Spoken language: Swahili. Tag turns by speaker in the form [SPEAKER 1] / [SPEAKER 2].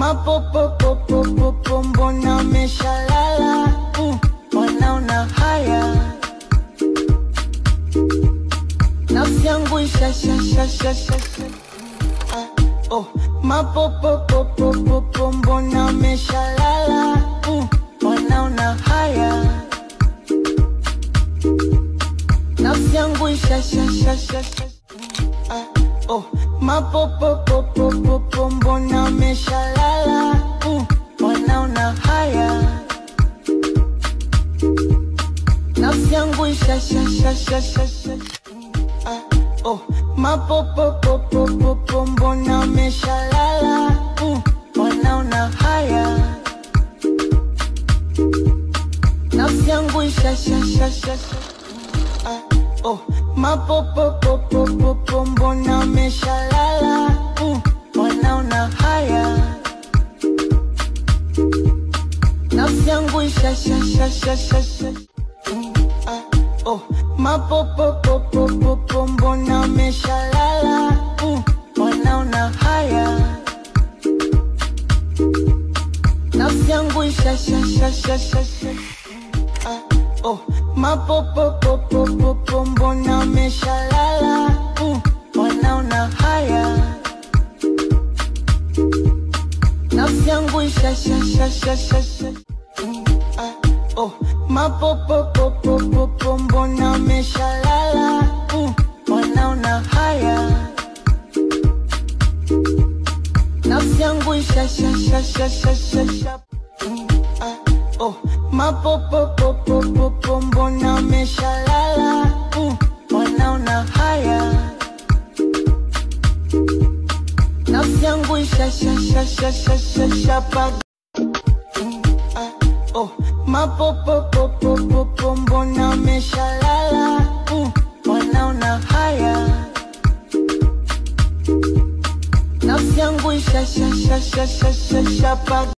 [SPEAKER 1] mapopopopopopo mbona umeshalala? Wanaona haya, nafsi yangu ishashashashasha. Oh, mapopopopopopo mbona umeshalala? Wanaona haya, nafsi yangu ishashashashasha. Oh, mapopopopopopo mbona umeshalala? Wanaona haya, nafsi yangu ishashashashasha. Oh, mapopopopopopo mbona umeshalala? Wanaona haya, nafsi yangu ishashashashasha. Oh, mapopopopopopo mbona umeshalala? Wanaona haya, nafsi yangu ishashashashasha. Oh, mapopopopopopo mbona umeshalala? Wanaona haya, nafsi yangu ishashashashasha. Oh, mapopopopopopo mbona umeshalala? Wanaona haya, nafsi yangu ishashashashasha. Oh, mapopopopopopo mbona umeshalala? Wanaona haya, nafsi yangu ishashashashasha. Oh, mapopopopopopo mbona umeshalala? Wanaona haya, nafsi yangu ishashashashasha. Oh, mapopopopopopo mbona umeshalala? Wanaona haya, nafsi yangu ishashashashasha.